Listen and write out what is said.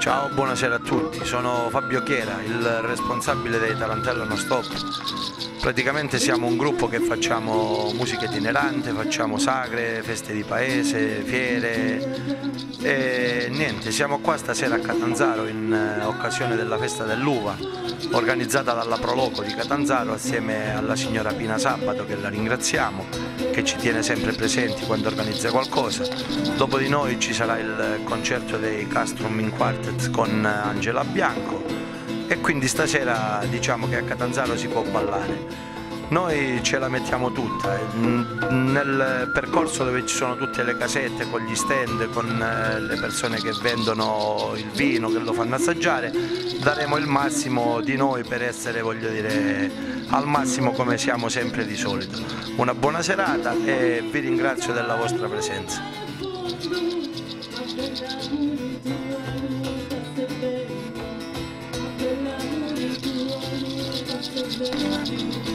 Ciao, buonasera a tutti, sono Fabio Chiera, il responsabile dei Tarantella Non Stop. Praticamente siamo un gruppo che facciamo musica itinerante, facciamo sagre, feste di paese, fiere e niente, siamo qua stasera a Catanzaro in occasione della festa dell'uva organizzata dalla Proloco di Catanzaro assieme alla signora Pina Sabato, che la ringraziamo, che ci tiene sempre presenti quando organizza qualcosa. Dopo di noi ci sarà il concerto dei Castrum in Quartet con Angela Bianco e quindi stasera diciamo che a Catanzaro si può ballare. Noi ce la mettiamo tutta, nel percorso dove ci sono tutte le casette con gli stand, con le persone che vendono il vino, che lo fanno assaggiare, daremo il massimo di noi per essere, voglio dire, al massimo come siamo sempre di solito. Una buona serata e vi ringrazio della vostra presenza.